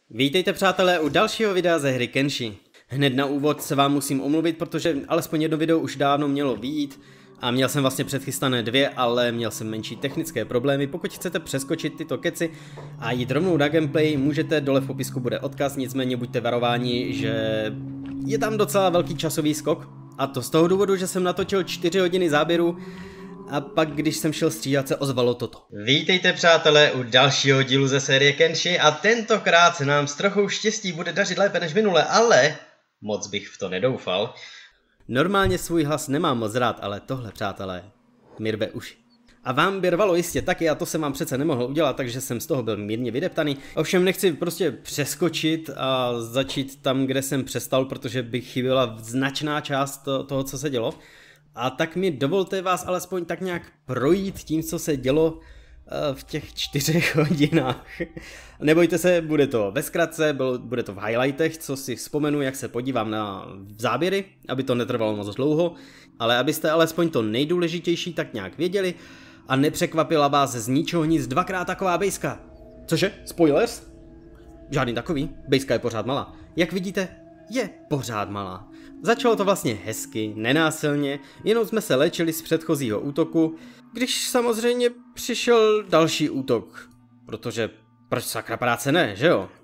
Vítejte přátelé u dalšího videa ze hry Kenshi. Hned na úvod se vám musím omluvit, protože alespoň jedno video už dávno mělo vyjít a měl jsem vlastně předchystané dvě, ale měl jsem menší technické problémy. Pokud chcete přeskočit tyto keci a jít rovnou na gameplay, můžete, dole v popisku bude odkaz, nicméně buďte varováni, že je tam docela velký časový skok. A to z toho důvodu, že jsem natočil 4 hodiny záběru a pak, když jsem šel stříhat, se ozvalo toto. Vítejte přátelé u dalšího dílu ze série Kenshi a tentokrát se nám s trochou štěstí bude dařit lépe než minule, ale moc bych v to nedoufal. Normálně svůj hlas nemám moc rád, ale tohle, přátelé, mi rve uši. A vám by rvalo jistě taky, a to jsem vám přece nemohl udělat, takže jsem z toho byl mírně vydeptaný. Ovšem nechci prostě přeskočit a začít tam, kde jsem přestal, protože by chyběla značná část toho, co se dělo. A tak mi dovolte vás alespoň tak nějak projít tím, co se dělo v těch 4 hodinách. Nebojte se, bude to ve zkratce, bude to v highlightech, co si vzpomenu, jak se podívám na záběry, aby to netrvalo moc dlouho, ale abyste alespoň to nejdůležitější tak nějak věděli a nepřekvapila vás z ničeho nic dvakrát taková bejska. Cože? Spoilers? Žádný takový, bejska je pořád malá. Jak vidíte, je pořád malá. Začalo to vlastně hezky, nenásilně, jenom jsme se léčili z předchozího útoku, když samozřejmě přišel další útok. Protože proč sakra práce ne, že jo?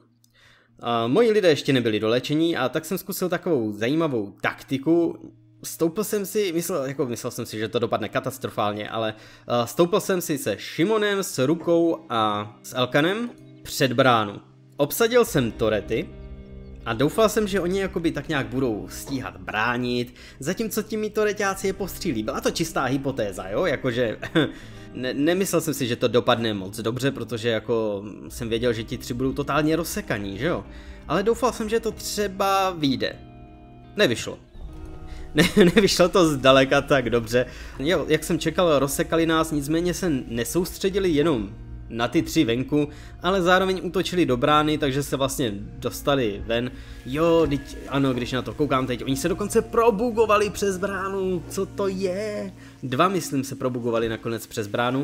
A moji lidé ještě nebyli dolečení a tak jsem zkusil takovou zajímavou taktiku. Stoupil jsem si, myslel jsem si, že to dopadne katastrofálně, ale stoupil jsem si se Shimonem, s Rukou a s Elkanem před bránu. Obsadil jsem torety a doufal jsem, že oni jakoby tak nějak budou stíhat bránit, zatímco těmi toreťáci je postřílí. Byla to čistá hypotéza, jo, jakože nemyslel jsem si, že to dopadne moc dobře, protože jako jsem věděl, že ti 3 budou totálně rozsekaní, že jo. Ale doufal jsem, že to třeba vyjde. Nevyšlo. Nevyšlo to zdaleka tak dobře. Jo, jak jsem čekal, rozsekali nás, nicméně se nesoustředili jenom na ty 3 venku, ale zároveň útočili do brány, takže se vlastně dostali ven. Jo, ano, když na to koukám teď, oni se dokonce probugovali přes bránu, co to je? 2, myslím, se probugovali nakonec přes bránu,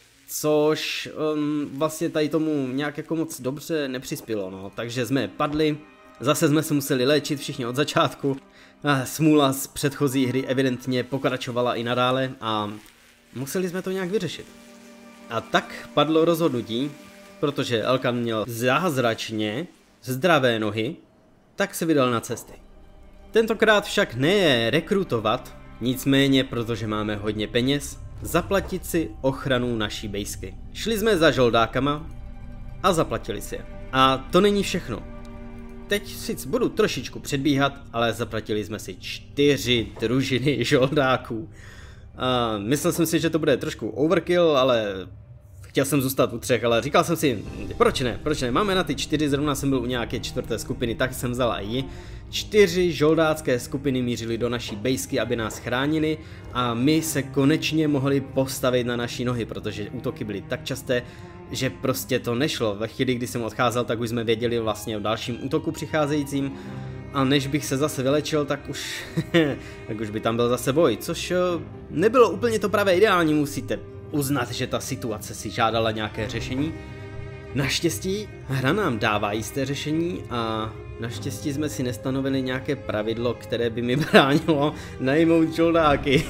což vlastně tady tomu nějak jako moc dobře nepřispělo, no. Takže jsme padli, zase jsme se museli léčit všichni od začátku. Smůla z předchozí hry evidentně pokračovala i nadále a museli jsme to nějak vyřešit. A tak padlo rozhodnutí, protože Elkan měl zázračně zdravé nohy, tak se vydal na cesty. Tentokrát však ne rekrutovat, nicméně, protože máme hodně peněz, zaplatit si ochranu naší bejsky. Šli jsme za žoldákama a zaplatili si je. A to není všechno. Teď sice budu trošičku předbíhat, ale zaplatili jsme si 4 družiny žoldáků. Myslel jsem si, že to bude trošku overkill, ale chtěl jsem zůstat u 3, ale říkal jsem si, proč ne, máme na ty 4, zrovna jsem byl u nějaké 4. skupiny, tak jsem vzal i ji. 4 žoldácké skupiny mířily do naší bejsky, aby nás chránili a my se konečně mohli postavit na naší nohy, protože útoky byly tak časté, že prostě to nešlo. Ve chvíli, kdy jsem odcházel, tak už jsme věděli vlastně o dalším útoku přicházejícím. A než bych se zase vylečil, tak už by tam byl zase boj, což nebylo úplně to pravé ideální, musíte uznat, že ta situace si žádala nějaké řešení. Naštěstí hra nám dává jisté řešení a naštěstí jsme si nestanovili nějaké pravidlo, které by mi bránilo najmout žoldáky.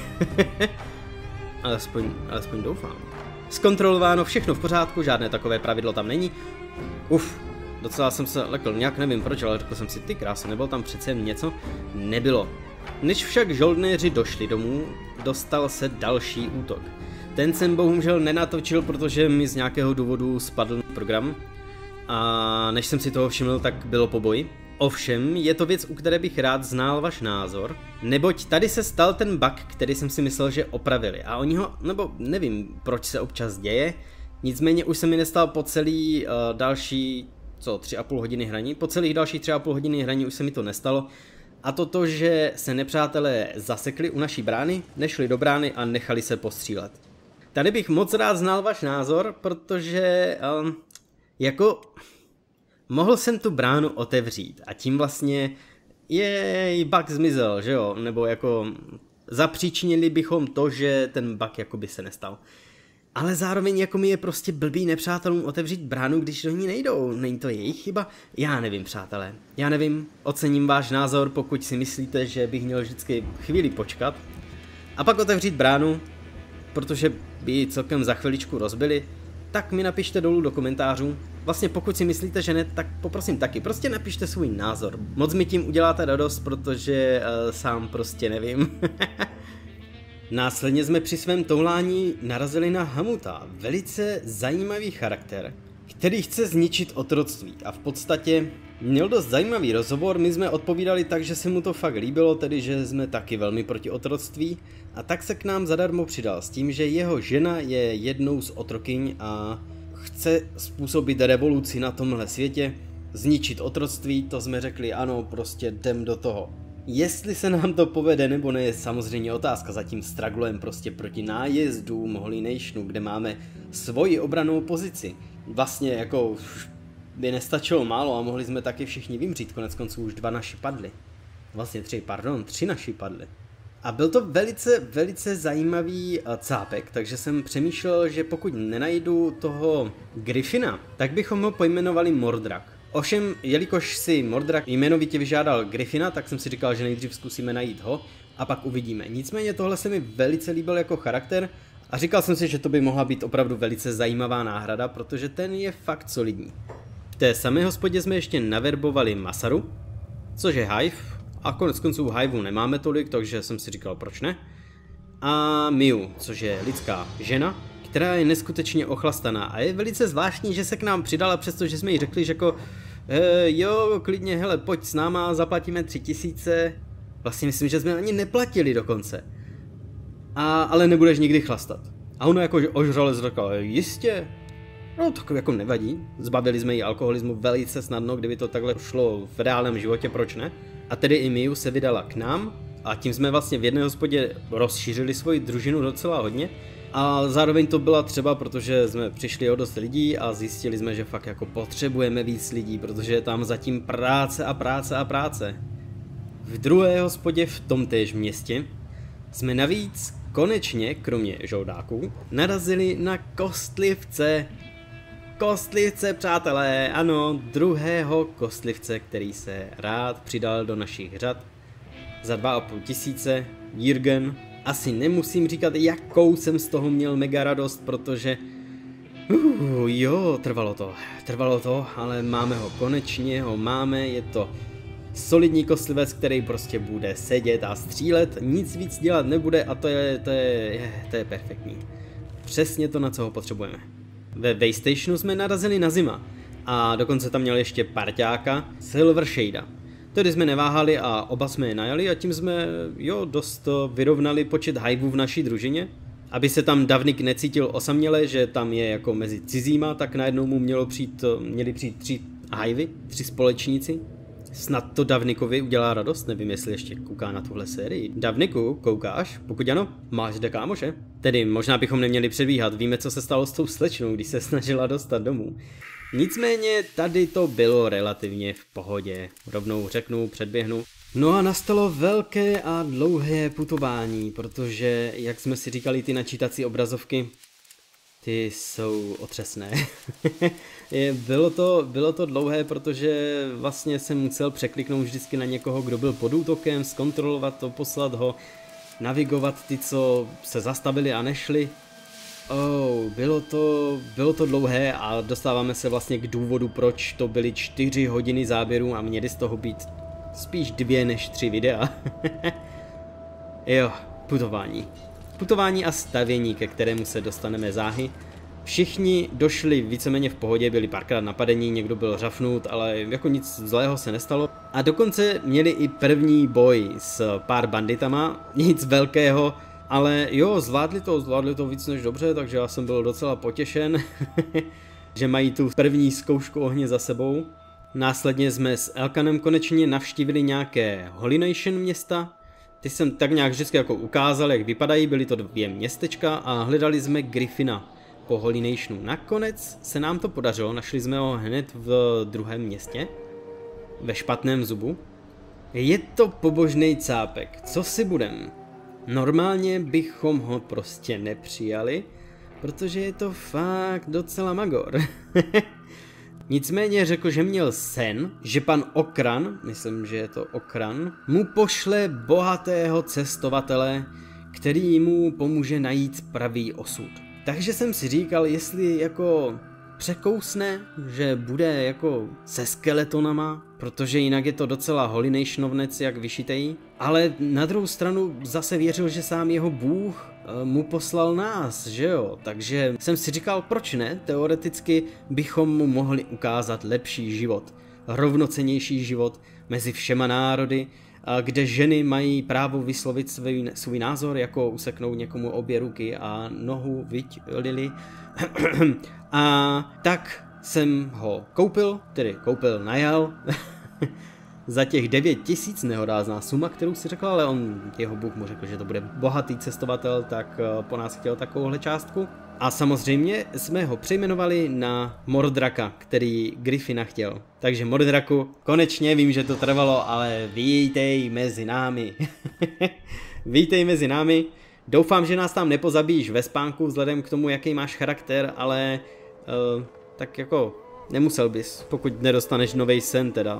alespoň doufám. Zkontrolováno, všechno v pořádku, žádné takové pravidlo tam není. Docela jsem se lekl, nějak nevím proč, ale řekl jsem si, ty krása, nebylo tam přece jen něco? Nebylo. Než však žoldnéři došli domů, dostal se další útok. Ten jsem bohužel nenatočil, protože mi z nějakého důvodu spadl program. A než jsem si toho všiml, tak bylo po boji. Ovšem, je to věc, u které bych rád znal váš názor, neboť tady se stal ten bug, který jsem si myslel, že opravili. A oni ho, nebo nevím, proč se občas děje, nicméně už se mi nestal po celý další 3,5 hodiny hraní. Po celých dalších 3,5 hodiny hraní už se mi to nestalo. A to, že se nepřátelé zasekli u naší brány, nešli do brány a nechali se postřílet. Tady bych moc rád znal váš názor, protože mohl jsem tu bránu otevřít a tím vlastně bug zmizel, že jo? Nebo zapříčinili bychom to, že ten bug jakoby se nestal. Ale zároveň jako mi je prostě blbý nepřátelům otevřít bránu, když do ní nejdou. Není to jejich chyba? Já nevím, přátelé. Já nevím, ocením váš názor, pokud si myslíte, že bych měl vždycky chvíli počkat a pak otevřít bránu, protože by ji celkem za chviličku rozbili, tak mi napište dolů do komentářů. Vlastně pokud si myslíte, že ne, tak poprosím taky, prostě napište svůj názor. Moc mi tím uděláte radost, protože sám prostě nevím. Následně jsme při svém toulání narazili na Hamuta, velice zajímavý charakter, který chce zničit otroctví a v podstatě měl dost zajímavý rozhovor, my jsme odpovídali tak, že se mu to fakt líbilo, tedy že jsme taky velmi proti otroctví a tak se k nám zadarmo přidal s tím, že jeho žena je jednou z otrokyň a chce způsobit revoluci na tomhle světě, zničit otroctví, to jsme řekli ano, prostě jdem do toho. Jestli se nám to povede nebo ne, je samozřejmě otázka, zatím stragglujeme prostě proti nájezdům Holy Nationu, kde máme svoji obrannou pozici. Vlastně jako už by nestačilo málo a mohli jsme taky všichni vymřít, konec konců už 2 naši padli. Vlastně 3 naši padli. A byl to velice zajímavý cápek, takže jsem přemýšlel, že pokud nenajdu toho Griffina, tak bychom ho pojmenovali Mordrak. Ovšem, jelikož si Mordrak jmenovitě vyžádal Griffina, tak jsem si říkal, že nejdřív zkusíme najít ho a pak uvidíme. Nicméně tohle se mi velice líbil jako charakter a říkal jsem si, že to by mohla být opravdu velice zajímavá náhrada, protože ten je fakt solidní. V té samé hospodě jsme ještě naverbovali Masaru, což je Hive, a konec konců Hiveu nemáme tolik, takže jsem si říkal, proč ne. A Miu, což je lidská žena, která je neskutečně ochlastaná a je velice zvláštní, že se k nám přidala, přestože jsme jí řekli, že jako jo, klidně, hele, pojď s náma, zaplatíme 3000, vlastně myslím, že jsme ani neplatili dokonce. Ale nebudeš nikdy chlastat. A ono jako ožrale řekla, jistě, no to jako nevadí, zbavili jsme jí alkoholismu velice snadno, kdyby to takhle šlo v reálném životě, proč ne? A tedy i Miu se vydala k nám a tím jsme vlastně v jedné hospodě rozšířili svoji družinu docela hodně. A zároveň to byla třeba, protože jsme přišli o dost lidí a zjistili jsme, že fakt jako potřebujeme víc lidí, protože je tam zatím práce a práce a práce. V druhé hospodě v tom též městě jsme navíc konečně, kromě žoldáků, narazili na kostlivce. Kostlivce, přátelé, ano, druhého kostlivce, který se rád přidal do našich řad. Za 2500, Jürgen. Asi nemusím říkat, jakou jsem z toho měl mega radost, protože jo, trvalo to, ale máme ho konečně, je to solidní kostlivec, který prostě bude sedět a střílet, nic víc dělat nebude a to je perfektní. Přesně to, na co ho potřebujeme. Ve Waystationu jsme narazili na Zima a dokonce tam měl ještě parťáka Silver Shadea. Tedy jsme neváhali a oba jsme je najali a tím jsme, dost vyrovnali počet hivů v naší družině. Aby se tam Davnik necítil osaměle, že tam je jako mezi cizíma, tak najednou mu měli přijít 3 hivy, 3 společníci. Snad to Davnikovi udělá radost, nevím, jestli ještě kouká na tuhle sérii. Davniku, koukáš? Pokud ano, máš zde kámoše? Tedy možná bychom neměli předbíhat, víme, co se stalo s tou slečnou, když se snažila dostat domů. Nicméně tady to bylo relativně v pohodě, rovnou řeknu, předběhnu. No a nastalo velké a dlouhé putování, protože, jak jsme si říkali, ty načítací obrazovky, ty jsou otřesné. bylo to dlouhé, protože vlastně jsem musel překliknout vždycky na někoho, kdo byl pod útokem, zkontrolovat to, poslat ho, navigovat ty, co se zastavili a nešli. Bylo to dlouhé a dostáváme se vlastně k důvodu, proč to byly 4 hodiny záběrů a měly z toho být spíš 2 než 3 videa. Jo, putování a stavění, ke kterému se dostaneme záhy. Všichni došli víceméně v pohodě, byli párkrát napadení, někdo byl řafnut, ale jako nic zlého se nestalo. A dokonce měli i první boj s pár banditama, nic velkého, ale jo, zvládli to víc než dobře, takže já jsem byl docela potěšen, že mají tu první zkoušku ohně za sebou. Následně jsme s Elkanem konečně navštívili nějaké Holy Nation města. Ty jsem tak nějak vždycky jako ukázal, jak vypadají, byly to 2 městečka a hledali jsme Griffina po Holy Nationu. Nakonec se nám to podařilo, našli jsme ho hned v druhém městě, ve špatném zubu. Je to pobožný cápek, co si budem? Normálně bychom ho prostě nepřijali, protože je to fakt docela magor. Nicméně řekl, že měl sen, že pan Okran, myslím, že je to Okran, mu pošle bohatého cestovatele, který mu pomůže najít pravý osud. Takže jsem si říkal, jestli jako překousne, že bude jako se skeletonama, protože jinak je to docela holinejšnovnec jak vyšitej, ale na druhou stranu zase věřil, že sám jeho Bůh mu poslal nás, že jo, takže jsem si říkal, proč ne, teoreticky bychom mu mohli ukázat lepší život, rovnocennější život mezi všema národy, kde ženy mají právo vyslovit svůj názor, jako useknout někomu obě ruky a nohu, viď, Lily. A tak jsem ho koupil, najal, za těch 9000 nehorázná suma, kterou si řekl, ale jeho Bůh mu řekl, že to bude bohatý cestovatel, tak po nás chtěl takovouhle částku. A samozřejmě jsme ho přejmenovali na Mordraka, který Griffina chtěl. Takže Mordraku, konečně vím, že to trvalo, ale vítej mezi námi. Vítej mezi námi. Doufám, že nás tam nepozabíš ve spánku vzhledem k tomu, jaký máš charakter, ale tak jako nemusel bys, pokud nedostaneš novej sen teda.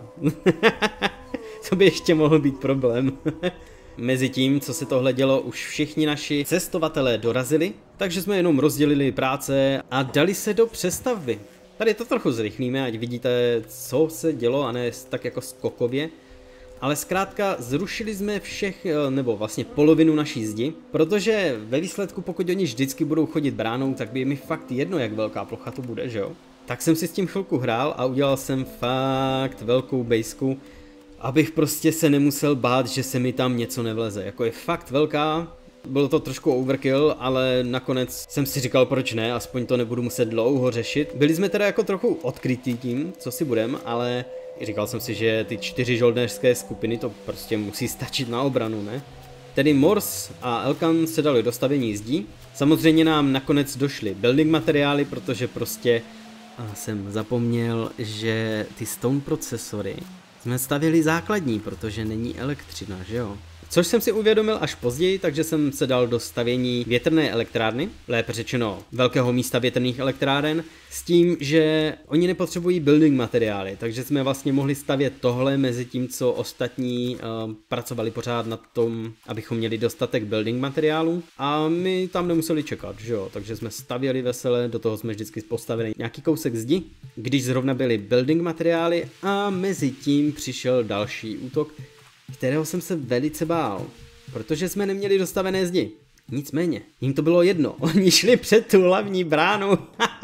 To by ještě mohl být problém. Mezitím, co se tohle dělo, už všichni naši cestovatelé dorazili, takže jsme jenom rozdělili práce a dali se do přestavby. Tady to trochu zrychlíme, ať vidíte, co se dělo, a ne tak jako skokově. Ale zkrátka zrušili jsme nebo vlastně polovinu naší zdi, protože ve výsledku, pokud oni vždycky budou chodit bránou, tak by je mi fakt jedno, jak velká plocha to bude, že jo? Tak jsem si s tím chvilku hrál a udělal jsem fakt velkou bejsku, abych prostě se nemusel bát, že se mi tam něco nevleze. Jako je fakt velká, bylo to trošku overkill, ale nakonec jsem si říkal, proč ne, aspoň to nebudu muset dlouho řešit. Byli jsme teda jako trochu odkrytí tím, co si budem, ale říkal jsem si, že ty 4 žoldnéřské skupiny to prostě musí stačit na obranu, ne? Tedy Morse a Elkan se dali do stavění zdí. Samozřejmě nám nakonec došly building materiály, protože prostě jsem zapomněl, že ty stone procesory jsme stavěli základní, protože není elektřina, že jo? Což jsem si uvědomil až později, takže jsem se dal do stavění větrné elektrárny, lépe řečeno velkého místa větrných elektráren, s tím, že oni nepotřebují building materiály, takže jsme vlastně mohli stavět tohle mezi tím, co ostatní pracovali pořád na tom, abychom měli dostatek building materiálů, a my tam nemuseli čekat, že jo? Takže jsme stavěli vesele, do toho jsme vždycky postavili nějaký kousek zdi, když zrovna byly building materiály, a mezi tím přišel další útok, kterého jsem se velice bál, protože jsme neměli dostavené zdi. Nicméně, jim to bylo jedno, oni šli před tu hlavní bránu,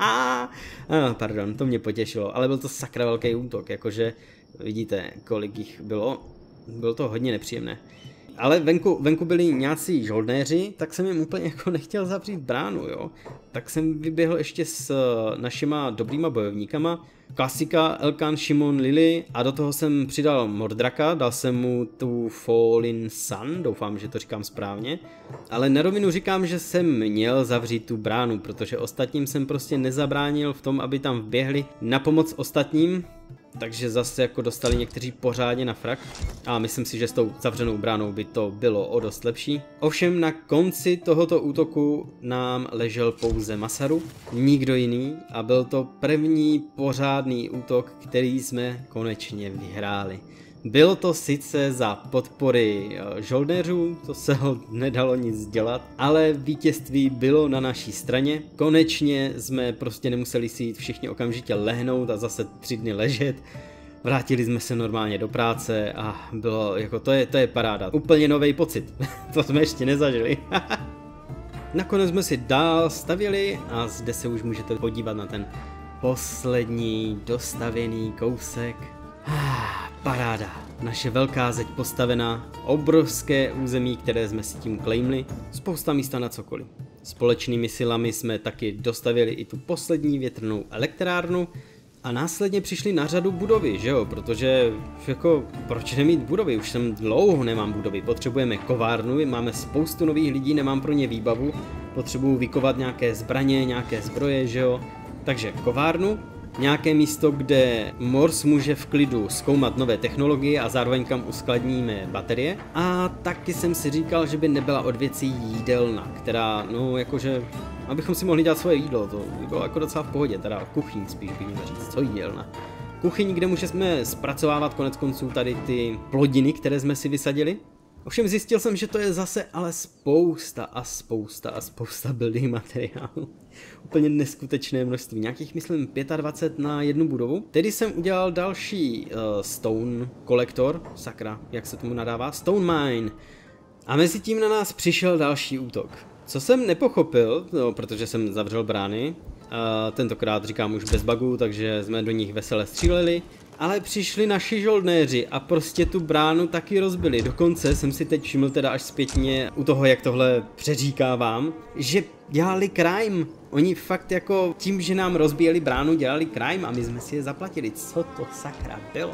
pardon, to mě potěšilo, ale byl to sakra velký útok, jakože vidíte, kolik jich bylo to hodně nepříjemné. Ale venku byli nějací žoldnéři, tak jsem jim úplně jako nechtěl zavřít bránu, jo. Tak jsem vyběhl ještě s našima dobrýma bojovníkama, klasika, Elkan, Šimon, Lily, a do toho jsem přidal Mordraka, dal jsem mu tu Fallen Sun, doufám, že to říkám správně, ale na rovinu říkám, že jsem měl zavřít tu bránu, protože ostatním jsem prostě nezabránil v tom, aby tam vběhli na pomoc ostatním. Takže zase jako dostali někteří pořádně na frak a myslím si, že s tou zavřenou bránou by to bylo o dost lepší. Ovšem na konci tohoto útoku nám ležel pouze Masaru, nikdo jiný, a byl to první pořádný útok, který jsme konečně vyhráli. Bylo to sice za podpory žoldnéřů, to se ho nedalo nic dělat, ale vítězství bylo na naší straně. Konečně jsme prostě nemuseli si jít všichni okamžitě lehnout a zase 3 dny ležet. Vrátili jsme se normálně do práce a bylo jako to je paráda. Úplně nový pocit, to jsme ještě nezažili. Nakonec jsme si dál stavěli a zde se už můžete podívat na ten poslední dostavěný kousek. Paráda. Naše velká zeď postavená, obrovské území, které jsme si tím claimli, spousta místa na cokoliv. Společnými silami jsme taky dostavili i tu poslední větrnou elektrárnu a následně přišly na řadu budovy, že jo, protože jako proč nemít budovy, už jsem dlouho nemám budovy, potřebujeme kovárnu, máme spoustu nových lidí, nemám pro ně výbavu, potřebuju vykovat nějaké zbraně, nějaké zbroje, že jo, takže kovárnu. Nějaké místo, kde Morse může v klidu zkoumat nové technologie a zároveň kam uskladníme baterie. A taky jsem si říkal, že by nebyla od věcí jídelna, která, no jakože, abychom si mohli dělat svoje jídlo, to by bylo jako docela v pohodě, teda kuchyň spíš bych měl říct, co jídelna. Kuchyň, kde můžeme zpracovávat konec konců tady ty plodiny, které jsme si vysadili. Ovšem zjistil jsem, že to je zase ale spousta building materiálů. Úplně neskutečné množství, nějakých myslím 25 na jednu budovu. Tedy jsem udělal další stone kolektor, sakra, jak se tomu nadává, stone mine. A mezi tím na nás přišel další útok. Co jsem nepochopil, no, protože jsem zavřel brány, tentokrát říkám už bez bugů, takže jsme do nich vesele stříleli. Ale přišli naši žoldnéři a prostě tu bránu taky rozbili. Dokonce jsem si teď všiml teda až zpětně u toho, jak tohle přeříkávám, že dělali crime. Oni fakt jako tím, že nám rozbíjeli bránu, dělali crime a my jsme si je zaplatili. Co to sakra bylo?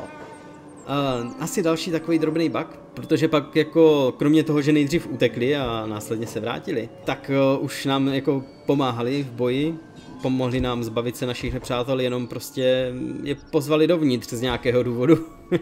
Asi další takový drobný bug, protože pak jako kromě toho, že nejdřív utekli a následně se vrátili, tak už nám jako pomáhali v boji. Pomohli nám zbavit se našich nepřátel, jenom prostě je pozvali dovnitř z nějakého důvodu.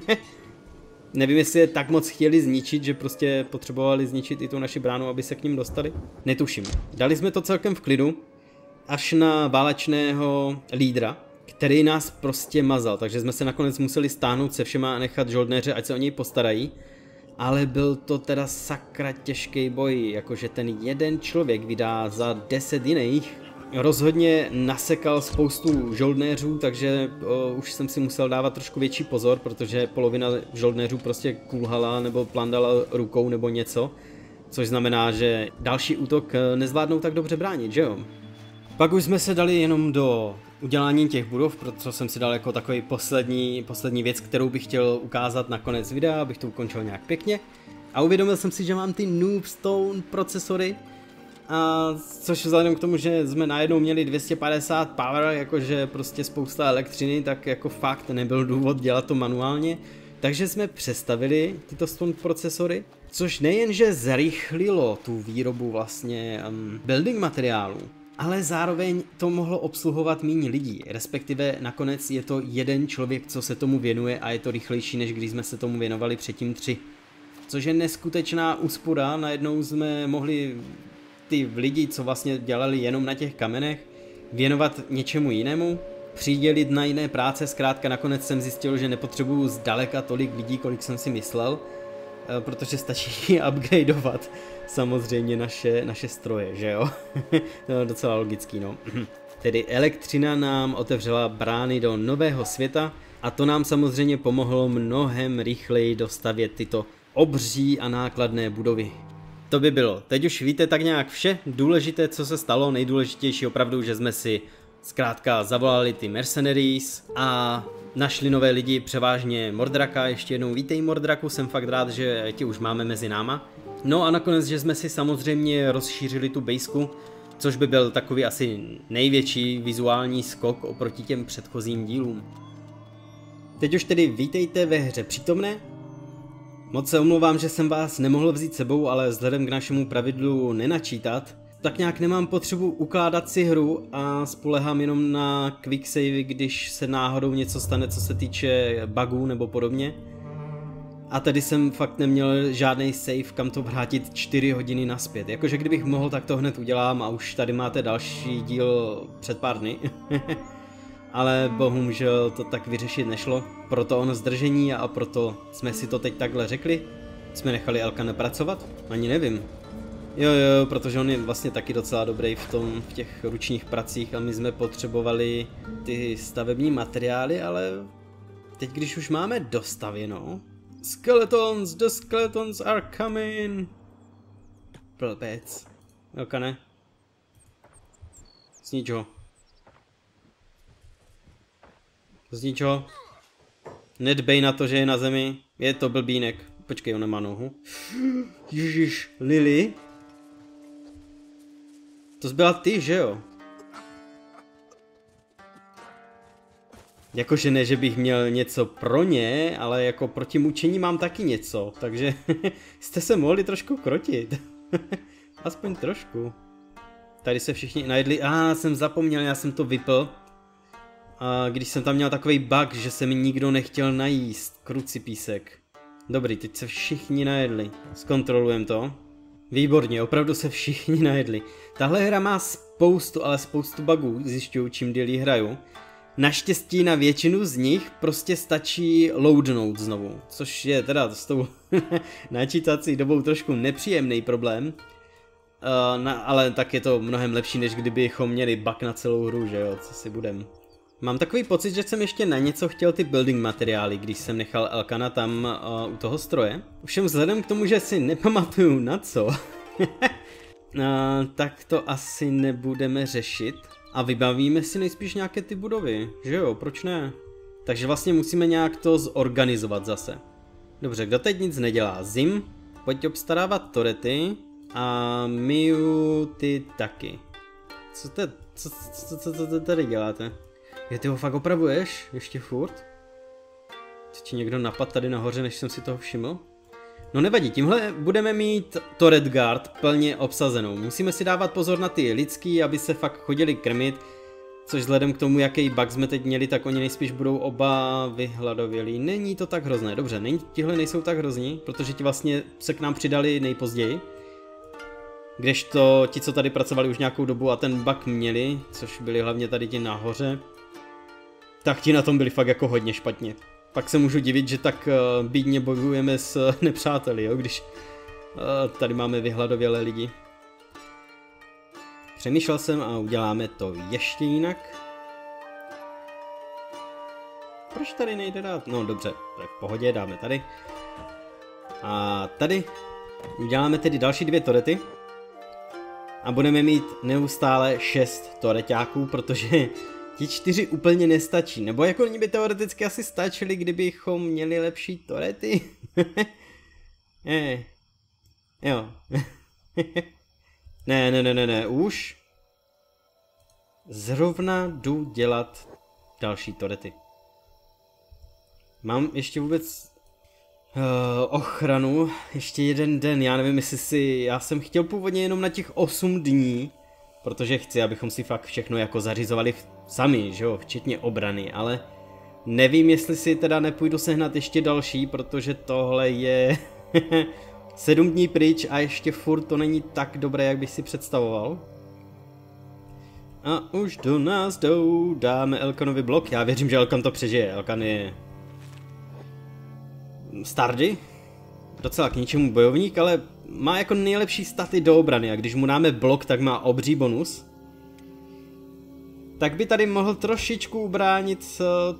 Nevím, jestli je tak moc chtěli zničit, že prostě potřebovali zničit i tu naši bránu, aby se k ním dostali. Netuším. Dali jsme to celkem v klidu, až na válečného lídra, který nás prostě mazal, takže jsme se nakonec museli stáhnout se všema a nechat žoldnéře, ať se o něj postarají. Ale byl to teda sakra těžký boj, jakože ten jeden člověk vydá za 10 jiných. Rozhodně nasekal spoustu žoldnéřů, takže už jsem si musel dávat trošku větší pozor, protože polovina žoldnéřů prostě kulhala nebo plandala rukou nebo něco. Což znamená, že další útok nezvládnou tak dobře bránit, že jo? Pak už jsme se dali jenom do udělání těch budov, protože jsem si dal jako takový poslední věc, kterou bych chtěl ukázat na konec videa, abych to ukončil nějak pěkně. A uvědomil jsem si, že mám ty Noobstone procesory, a což vzhledem k tomu, že jsme najednou měli 250 power, jakože prostě spousta elektřiny, tak jako fakt nebyl důvod dělat to manuálně. Takže jsme přestavili tyto stone procesory, což nejenže zrychlilo tu výrobu vlastně building materiálů, ale zároveň to mohlo obsluhovat méně lidí, respektive nakonec je to jeden člověk, co se tomu věnuje a je to rychlejší, než když jsme se tomu věnovali předtím 3. Což je neskutečná úspora, najednou jsme mohli ty lidi, co vlastně dělali jenom na těch kamenech, věnovat něčemu jinému, přidělit na jiné práce, zkrátka nakonec jsem zjistil, že nepotřebuju zdaleka tolik lidí, kolik jsem si myslel, protože stačí upgradeovat samozřejmě naše stroje, že jo? To je docela logický, no. Tedy elektřina nám otevřela brány do nového světa a to nám samozřejmě pomohlo mnohem rychleji dostavět tyto obří a nákladné budovy. To by bylo. Teď už víte tak nějak vše důležité, co se stalo, nejdůležitější opravdu, že jsme si zkrátka zavolali ty mercenaries a našli nové lidi, převážně Mordraka, ještě jednou vítej Mordraku, jsem fakt rád, že tě už máme mezi náma. No a nakonec, že jsme si samozřejmě rozšířili tu baseku, což by byl takový asi největší vizuální skok oproti těm předchozím dílům. Teď už tedy vítejte ve hře přítomné. Moc se omlouvám, že jsem vás nemohl vzít sebou, ale vzhledem k našemu pravidlu nenačítat, tak nějak nemám potřebu ukládat si hru a spolehám jenom na quick savey, když se náhodou něco stane, co se týče bugů nebo podobně. A tady jsem fakt neměl žádný save, kam to vrátit 4 hodiny naspět. Jakože kdybych mohl, tak to hned udělám a už tady máte další díl před pár dny. Ale bohužel to tak vyřešit nešlo, proto ono zdržení a proto jsme si to teď takhle řekli. Jsme nechali Elkana pracovat? Ani nevím. Jo, protože on je vlastně taky docela dobrý v těch ručních pracích a my jsme potřebovali ty stavební materiály, ale teď když už máme dostavěno... Skeletons, the skeletons are coming! Blbec. Elkane. Z ničeho. Z ničeho. Nedbej na to, že je na zemi. Je to blbínek. Počkej, on nemá nohu. Ježiš, Lily? To zbyla ty, že jo? Jakože ne, že bych měl něco pro ně, ale jako proti mučení mám taky něco, takže jste se mohli trošku krotit. Aspoň trošku. Tady se všichni najedli, jsem zapomněl, já jsem to vypl. A když jsem tam měl takový bug, že se mi nikdo nechtěl najíst. Krucipísek. Dobrý, teď se všichni najedli. Zkontrolujeme to. Výborně, opravdu se všichni najedli. Tahle hra má spoustu bugů, zjišťuju, čím díl hraju. Naštěstí na většinu z nich prostě stačí loadnout znovu, což je teda s tou načítací dobou trošku nepříjemný problém. Ale tak je to mnohem lepší, než kdybychom měli bug na celou hru, že jo, co si budem. Mám takový pocit, že jsem ještě na něco chtěl ty building materiály, když jsem nechal Elkana tam u toho stroje. Ovšem vzhledem k tomu, že si nepamatuju na co, tak to asi nebudeme řešit. A vybavíme si nejspíš nějaké ty budovy, že jo, proč ne? Takže vlastně musíme nějak to zorganizovat zase. Dobře, kdo teď nic nedělá? Zim, pojď obstarávat torety a Miu ty taky. Co tady děláte? Je, ty ho fakt opravuješ? Ještě furt? Co ti někdo napad tady nahoře, než jsem si toho všiml? No nevadí, tímhle budeme mít turret guard plně obsazenou. Musíme si dávat pozor na ty lidský, aby se fakt chodili krmit. Což vzhledem k tomu, jaký bug jsme teď měli, tak oni nejspíš budou oba vyhladovělí. Není to tak hrozné, dobře, tihle nejsou tak hrozní, protože ti vlastně se k nám přidali nejpozději. Kdežto ti, co tady pracovali už nějakou dobu a ten bug měli, což byli hlavně tady ti nahoře, tak ti na tom byli fakt jako hodně špatně. Pak se můžu divit, že tak bídně bojujeme s nepřáteli, jo, když tady máme vyhladovělé lidi. Přemýšlel jsem a uděláme to ještě jinak. Proč tady nejde dát? No dobře, tak v pohodě, dáme tady. A tady uděláme tedy další 2 torety. A budeme mít neustále 6 toreťáků, protože ti 4 úplně nestačí. Nebo jako oni by teoreticky asi stačili, kdybychom měli lepší torety. Jo. Ne, už. Zrovna jdu dělat další torety. Mám ještě vůbec ochranu, ještě jeden den, já nevím, já jsem chtěl původně jenom na těch 8 dní, protože chci, abychom si fakt všechno jako zařizovali sami, že jo, včetně obrany, ale nevím, jestli si teda nepůjdu sehnat ještě další, protože tohle je 7 dní pryč a ještě furt to není tak dobré, jak bych si představoval. A už do nás jdou, dáme Elkanovi blok, já věřím, že Elkan to přežije, Elkan je Stardy, docela k ničemu bojovník, ale má jako nejlepší staty do obrany a když mu dáme blok, tak má obří bonus. Tak by tady mohl trošičku ubránit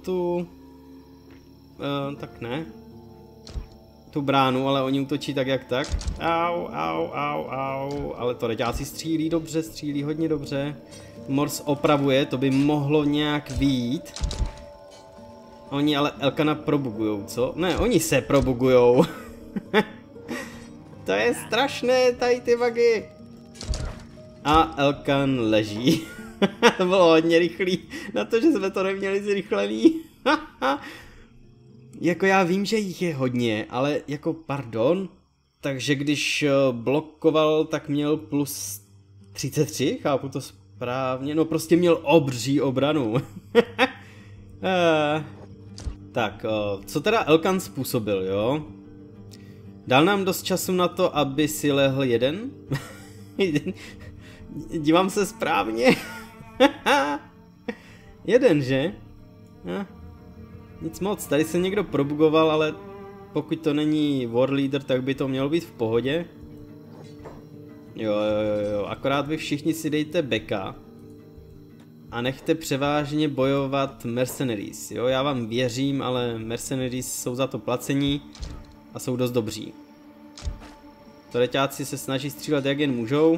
tak ne. Tu bránu, ale oni útočí tak jak tak. Au, ale to reťáci střílí hodně dobře. Morse opravuje, to by mohlo nějak vyjít. Oni ale Elkana probugujou, co? Ne, oni se probugujou. To je strašné, tady ty bugy. A Elkan leží. To bylo hodně rychlý, na to, že jsme to neměli zrychlený. Jako já vím, že jich je hodně, ale jako pardon. Takže když blokoval, tak měl plus 33, chápu to správně. No prostě měl obří obranu. Tak, co teda Elkan způsobil, jo? Dal nám dost času na to, aby si lehl jeden? Dívám se správně. Jeden, že? Nic moc, tady se někdo probugoval, ale pokud to není War Leader, tak by to mělo být v pohodě. Jo, akorát vy všichni si dejte beka. A nechte převážně bojovat Mercenaries, jo, já vám věřím, ale Mercenaries jsou za to placení a jsou dost dobří. Toreťáci se snaží střílet jak jen můžou.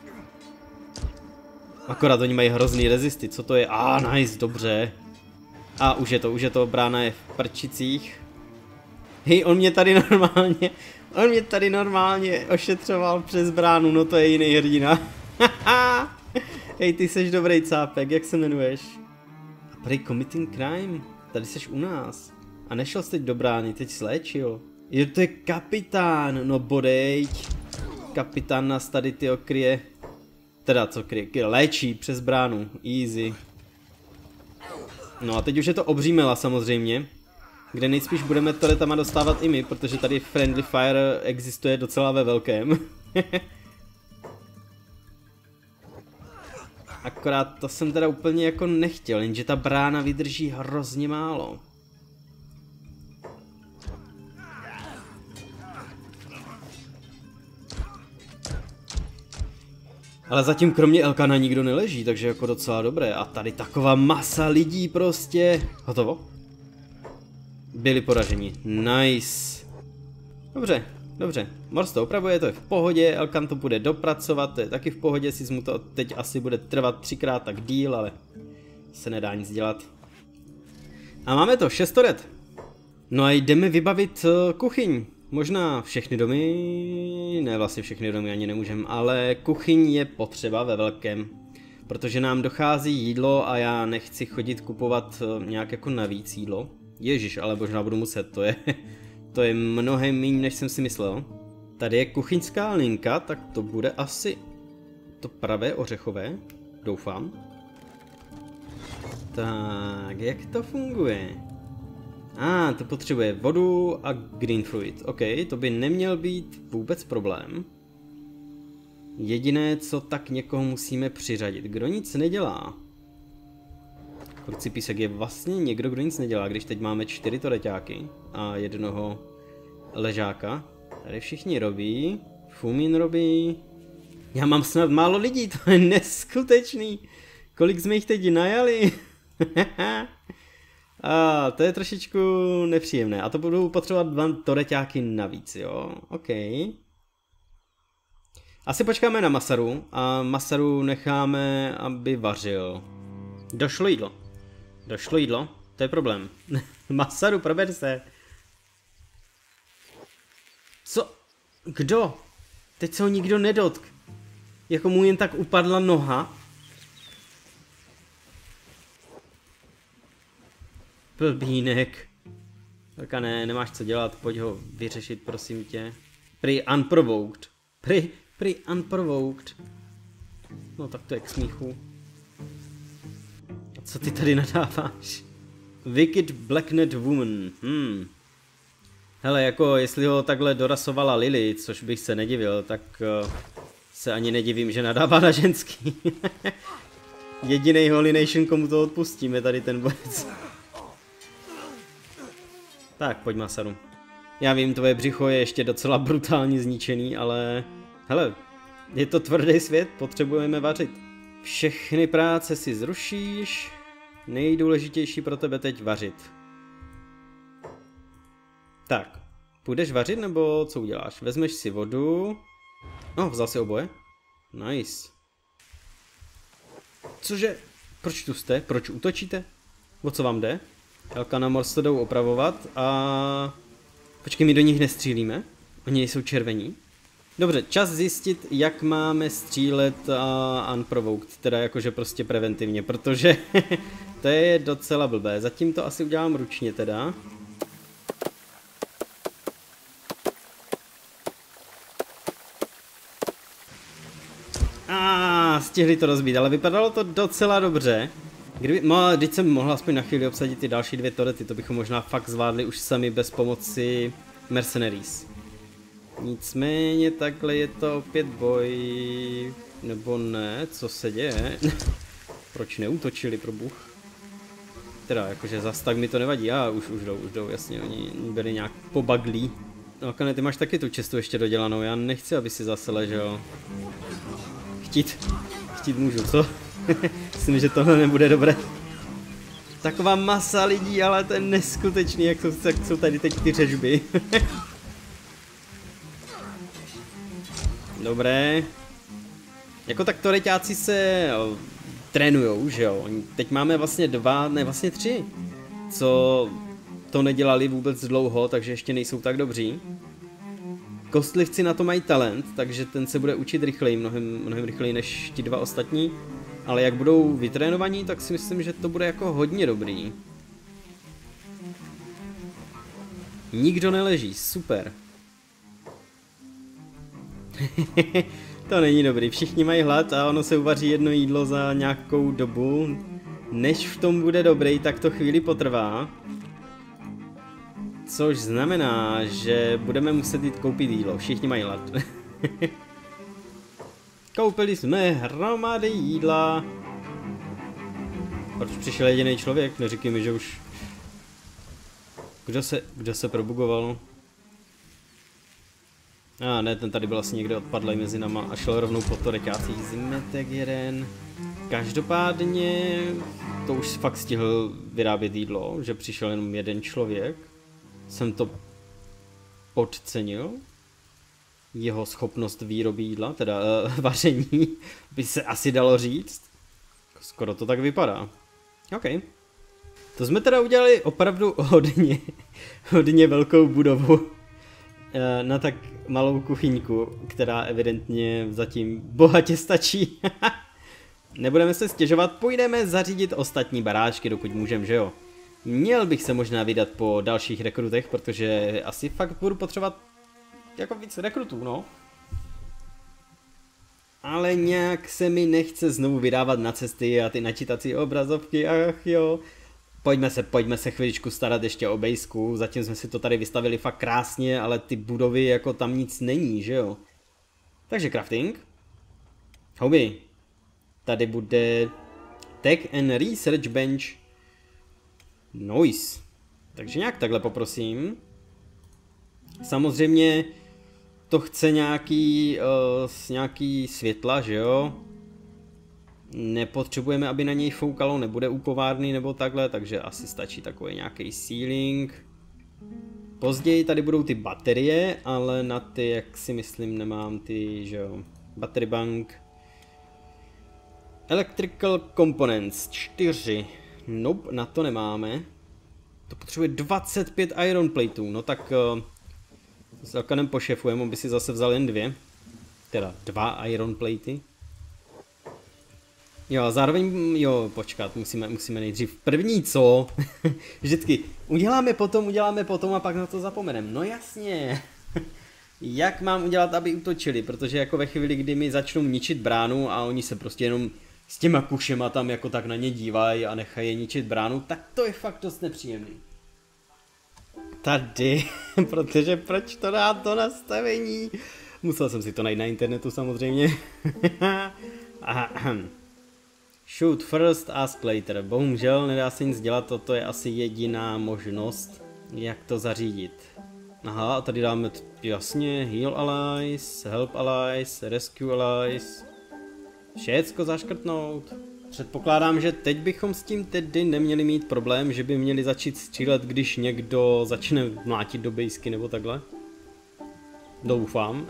Akorát oni mají hrozný rezisty, co to je? Nice, dobře. A už je to, brána je v prčicích. Hej, on mě tady normálně ošetřoval přes bránu, no to je jiný hrdina. Hej, ty seš dobrý cápek, jak se jmenuješ? A prej committing crime, tady seš u nás. A nešel jsi teď do brány, teď sléčil. Jo, to je kapitán, no bodejť. Kapitán nás tady tyjo kryje. Teda co kryje, léčí přes bránu, easy. No a teď už je to obří mela samozřejmě, kde nejspíš budeme turretama dostávat i my, protože tady Friendly Fire existuje docela ve velkém. Akorát to jsem teda úplně jako nechtěl, jenže ta brána vydrží hrozně málo. Ale zatím kromě Elkana nikdo neleží, takže jako docela dobré. A tady taková masa lidí prostě. Hotovo? Byli poraženi. Nice. Dobře, dobře. Morse to opravuje, to je v pohodě. Elkan to bude dopracovat, to je taky v pohodě. Si mu to teď asi bude trvat 3krát tak díl, ale se nedá nic dělat. A máme to, 6 turret. No a jdeme vybavit kuchyň. Možná všechny domy, ne vlastně všechny domy ani nemůžeme, ale kuchyň je potřeba ve velkém, protože nám dochází jídlo a já nechci chodit kupovat nějak jako navíc jídlo. Ježiš, ale možná budu muset, to je mnohem méně, než jsem si myslel. Tady je kuchyňská linka, tak to bude asi to pravé ořechové, doufám. Tak, jak to funguje? To potřebuje vodu a green fruit. OK, to by neměl být vůbec problém. Jediné, co tak někoho musíme přiřadit. Kdo nic nedělá? Kurci písek je vlastně někdo, kdo nic nedělá, když teď máme 4 toreťáky a jednoho ležáka. Tady všichni robí. Fumin robí. Já mám snad málo lidí, to je neskutečný. Kolik jsme jich teď najali? To je trošičku nepříjemné. A to budou potřebovat 2 toreťáky navíc, jo? OK. Asi počkáme na Masaru a Masaru necháme, aby vařil. Došlo jídlo. Došlo jídlo? To je problém. Masaru, prober se. Co? Kdo? Teď se ho nikdo nedotk. Jako mu jen tak upadla noha. Blbínek. Tak a ne, nemáš co dělat, pojď ho vyřešit, prosím tě. Prý unprovoked. Prý unprovoked. No tak to je k smíchu. A co ty tady nadáváš? Wicked Blacknet Woman. Hele, jako jestli ho takhle dorasovala Lily, což bych se nedivil, tak se ani nedivím, že nadává na ženský. Jedinej Holy Nation, komu to odpustíme, tady ten borec. Tak, pojď Masaru. Já vím, tvoje břicho je ještě docela brutálně zničený, ale... Hele, je to tvrdý svět, potřebujeme vařit. Všechny práce si zrušíš. Nejdůležitější pro tebe teď vařit. Tak, půjdeš vařit nebo co uděláš? Vezmeš si vodu. No, vzal si oboje. Nice. Cože? Proč tu jste? Proč útočíte? O co vám jde? Elkana Morse to jdou opravovat a... Počkej, my do nich nestřílíme? Oni jsou červení? Dobře, čas zjistit, jak máme střílet unprovoked, teda jakože prostě preventivně, protože to je docela blbé. Zatím to asi udělám ručně teda. Stihli to rozbít, ale vypadalo to docela dobře. Když jsem mohl aspoň na chvíli obsadit ty další 2 torety, to bychom možná fakt zvládli už sami bez pomoci Mercenaries. Nicméně takhle je to opět boj, nebo ne, co se děje? Proč neútočili, pro bůh? Teda, jakože zas tak mi to nevadí, už jdou, jasně, oni byli nějak pobaglí. No, Kane, ty máš taky tu cestu ještě dodělanou, já nechci, aby si zase ležel. Chtít můžu, co? Myslím, že tohle nebude dobré. Taková masa lidí, ale to je neskutečný, jak jsou tady teď ty řežby. Dobré. Jako tak toreťáci se trénujou, že jo? Teď máme vlastně 2, ne vlastně 3, co to nedělali vůbec dlouho, takže ještě nejsou tak dobří. Kostlivci na to mají talent, takže ten se bude učit rychleji, mnohem rychleji než ti 2 ostatní. Ale jak budou vytrénovaní, tak si myslím, že to bude jako hodně dobrý. Nikdo neleží, super. To není dobrý, všichni mají hlad a ono se uvaří jedno jídlo za nějakou dobu. než v tom bude dobrý, tak to chvíli potrvá. Což znamená, že budeme muset jít koupit jídlo. Všichni mají hlad. Koupili jsme hromady jídla. Proč přišel jediný člověk? Neříkej mi, že už... Kdo se probugoval? Ne, ten tady byl asi někde odpadlej mezi náma a šel rovnou po to reťácích. Zmetek jeden. Každopádně to už fakt stihl vyrábět jídlo, že přišel jenom jeden člověk. Jsem to podcenil. Jeho schopnost výroby jídla, teda vaření, by se asi dalo říct. Skoro to tak vypadá. OK. To jsme teda udělali opravdu hodně velkou budovu na tak malou kuchyňku, která evidentně zatím bohatě stačí. Nebudeme se stěžovat, půjdeme zařídit ostatní baráčky, dokud můžeme, že jo. Měl bych se možná vydat po dalších rekrutech, protože asi fakt budu potřebovat jako víc rekrutů, no. Ale nějak se mi nechce znovu vydávat na cesty a ty načítací obrazovky, ach jo. Pojďme se chviličku starat ještě o bejsku, zatím jsme si to tady vystavili fakt krásně, ale ty budovy jako tam nic není, že jo. Takže crafting. Hobby. Tady bude Tech and Research Bench. Nice. Takže nějak takhle poprosím. Samozřejmě to chce nějaký světla, že jo. Nepotřebujeme, aby na něj foukalo, nebude úkovárny nebo takhle, takže asi stačí takový nějaký ceiling. Později tady budou ty baterie, ale na ty, jak si myslím, nemám ty, že jo. Battery bank. Electrical components 4. Nope, na to nemáme. To potřebuje 25 iron plateů, no tak s Elkanem pošefujeme, on by si zase vzal jen 2. Teda 2 iron platey. Jo, zároveň, jo, počkat, musíme nejdřív první, co? Vždycky uděláme potom a pak na to zapomeneme. No jasně. Jak mám udělat, aby útočili? Protože jako ve chvíli, kdy mi začnou ničit bránu a oni se prostě jenom s těma kušema tam jako tak na ně dívají a nechají je ničit bránu, tak to je fakt dost nepříjemný. Tady, protože proč to dá to nastavení? Musel jsem si to najít na internetu samozřejmě. Shoot first, ask later. Bohužel nedá se nic dělat, toto je asi jediná možnost, jak to zařídit. Aha, a tady dáme jasně heal allies, help allies, rescue allies. Všecko zaškrtnout. Předpokládám, že teď bychom s tím tedy neměli mít problém, že by měli začít střílet, když někdo začne mlátit do bejsky nebo takhle. Doufám.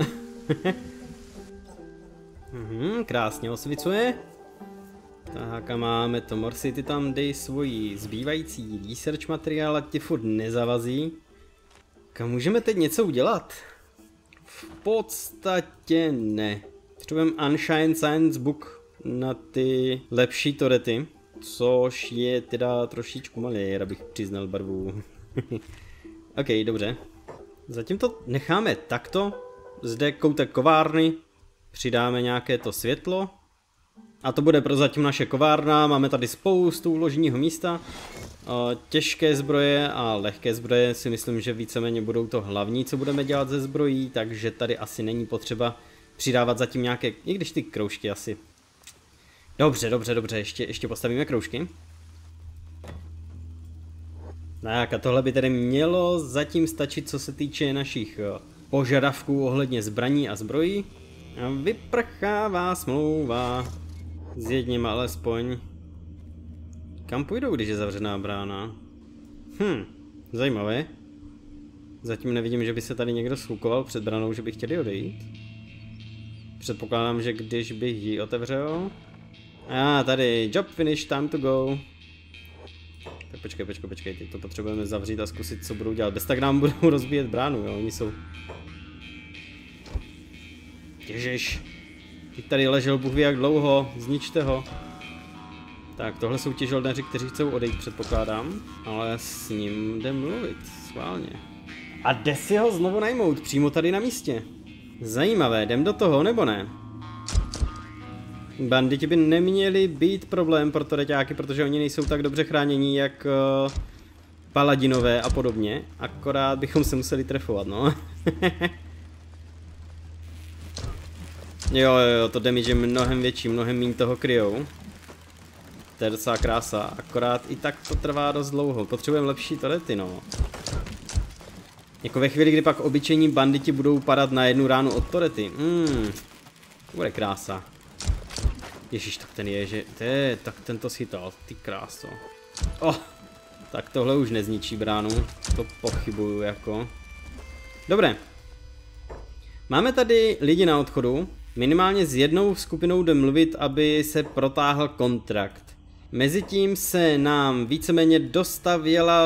Krásně osvicuje. Tak a máme to, Morsi, ty tam dej svoji zbývající research materiál, ať tě furt nezavazí. Kam můžeme teď něco udělat? V podstatě ne. Potřebujeme Unshine Science Book na ty lepší torety, což je teda trošičku malý, abych přiznal barvu. OK, dobře. Zatím to necháme takto. Zde koutek kovárny, přidáme nějaké to světlo. A to bude prozatím naše kovárna, máme tady spoustu uloženého místa. Těžké zbroje a lehké zbroje si myslím, že víceméně budou to hlavní, co budeme dělat ze zbrojí, takže tady asi není potřeba přidávat zatím nějaké, i když ty kroužky asi. Dobře, ještě postavíme kroužky. Tak a tohle by tedy mělo zatím stačit, co se týče našich požadavků ohledně zbraní a zbrojí. A vyprchává smlouva. S jedním alespoň. Kam půjdou, když je zavřená brána? Zajímavé. Zatím nevidím, že by se tady někdo shlukoval před branou, že by chtěli odejít. Předpokládám, že když bych ji otevřel... tady, job finish, time to go. Tak počkej, teď to potřebujeme zavřít a zkusit, co budou dělat. Bez tak nám budou rozbíjet bránu, jo, oni jsou... Ježiš. Teď tady ležel Bůh ví jak dlouho, zničte ho. Tak, tohle jsou ti žoldnéři, kteří chcou odejít, předpokládám. Ale s ním jde mluvit, schválně. A jde si ho znovu najmout, přímo tady na místě. Zajímavé, jdem do toho, nebo ne? Banditi by neměli být problém pro toreťáky, protože oni nejsou tak dobře chránění jak paladinové a podobně. Akorát bychom se museli trefovat, no. Jo, to damage je mnohem větší, mnohem méně toho kryjou. To je docela krása, akorát i tak to trvá dost dlouho. Potřebujeme lepší torety, no. Jako ve chvíli, kdy pak obyčejní banditi budou padat na jednu ránu od torety. To bude krása. Ježíš, tak ten je, že... tak ten to schytal, ty kráso. Tak tohle už nezničí bránu, to pochybuju jako. Dobré. Máme tady lidi na odchodu. Minimálně s jednou skupinou jde mluvit, aby se protáhl kontrakt. Mezitím se nám víceméně dostavěla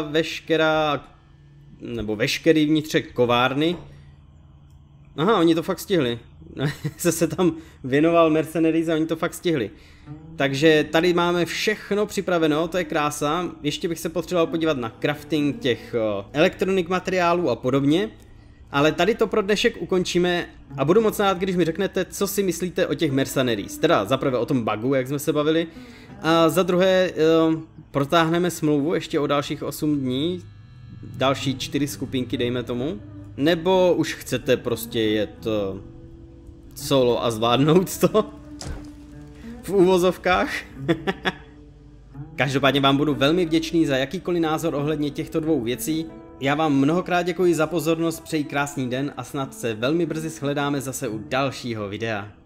veškerý vnitřek kovárny. Aha, oni to fakt stihli. Se tam věnoval Mercenaries a oni to fakt stihli. Takže tady máme všechno připraveno, to je krása. Ještě bych se potřeboval podívat na crafting těch elektronik materiálů a podobně. Ale tady to pro dnešek ukončíme a budu moc rád, když mi řeknete, co si myslíte o těch Mercenaries. Teda zaprvé o tom bugu, jak jsme se bavili. A za druhé protáhneme smlouvu ještě o dalších 8 dní. Další 4 skupinky, dejme tomu. Nebo už chcete prostě jet solo a zvládnout to? V úvozovkách. Každopádně vám budu velmi vděčný za jakýkoliv názor ohledně těchto dvou věcí. Já vám mnohokrát děkuji za pozornost, přeji krásný den a snad se velmi brzy shledáme zase u dalšího videa.